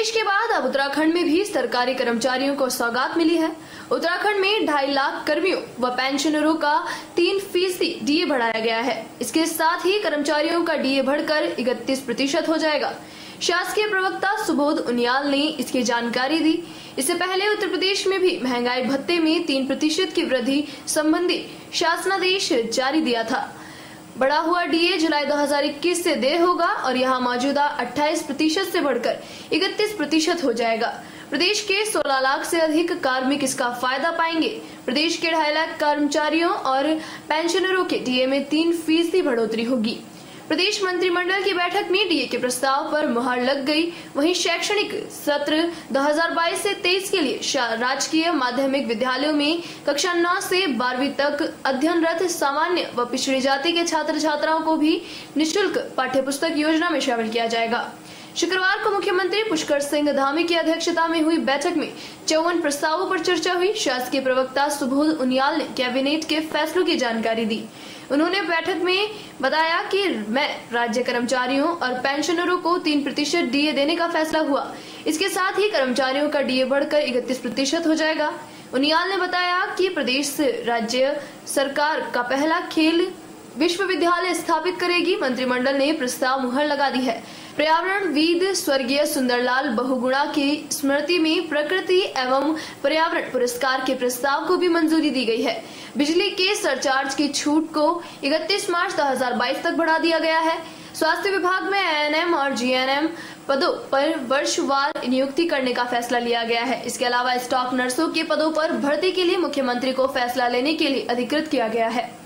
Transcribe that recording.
प्रदेश के बाद अब उत्तराखंड में भी सरकारी कर्मचारियों को सौगात मिली है। उत्तराखंड में 2.5 लाख कर्मियों व पेंशनरों का 3% डीए बढ़ाया गया है। इसके साथ ही कर्मचारियों का डीए बढ़कर 31% हो जाएगा। शासकीय प्रवक्ता सुबोध उनियाल ने इसकी जानकारी दी। इससे पहले उत्तर प्रदेश में भी महंगाई भत्ते में 3% की वृद्धि संबंधी शासनादेश जारी दिया था। बढ़ा हुआ डीए जुलाई 2021 से देय होगा और यहां मौजूदा 28% से बढ़कर 31% हो जाएगा। प्रदेश के 16 लाख से अधिक कार्मिक इसका फायदा पाएंगे। प्रदेश के 2.5 लाख कर्मचारियों और पेंशनरों के डीए में 3% बढ़ोतरी होगी। प्रदेश मंत्रिमंडल की बैठक में डीए के प्रस्ताव पर मुहर लग गई। वहीं शैक्षणिक सत्र 2022 से 23 के लिए राजकीय माध्यमिक विद्यालयों में कक्षा 9 से 12वीं तक अध्ययनरत सामान्य व पिछड़ी जाति के छात्र छात्राओं को भी निःशुल्क पाठ्यपुस्तक योजना में शामिल किया जाएगा। शुक्रवार को मुख्यमंत्री पुष्कर सिंह धामी की अध्यक्षता में हुई बैठक में 54 प्रस्तावों पर चर्चा हुई। शासकीय प्रवक्ता सुबोध उनियाल ने कैबिनेट के फैसलों की जानकारी दी। उन्होंने बैठक में बताया कि राज्य कर्मचारियों और पेंशनरों को 3% डीए देने का फैसला हुआ। इसके साथ ही कर्मचारियों का डीए बढ़कर 31% हो जाएगा। उनियाल ने बताया कि प्रदेश राज्य सरकार का पहला खेल विश्वविद्यालय स्थापित करेगी। मंत्रिमंडल ने प्रस्ताव मुहर लगा दी है। पर्यावरणविद स्वर्गीय सुंदरलाल बहुगुणा की स्मृति में प्रकृति एवं पर्यावरण पुरस्कार के प्रस्ताव को भी मंजूरी दी गई है। बिजली के सरचार्ज की छूट को 31 मार्च 2022 तक बढ़ा दिया गया है। स्वास्थ्य विभाग में एएनएम और जीएनएम पदों पर वर्षवार नियुक्ति करने का फैसला लिया गया है। इसके अलावा स्टाफ नर्सों के पदों पर भर्ती के लिए मुख्यमंत्री को फैसला लेने के लिए अधिकृत किया गया है।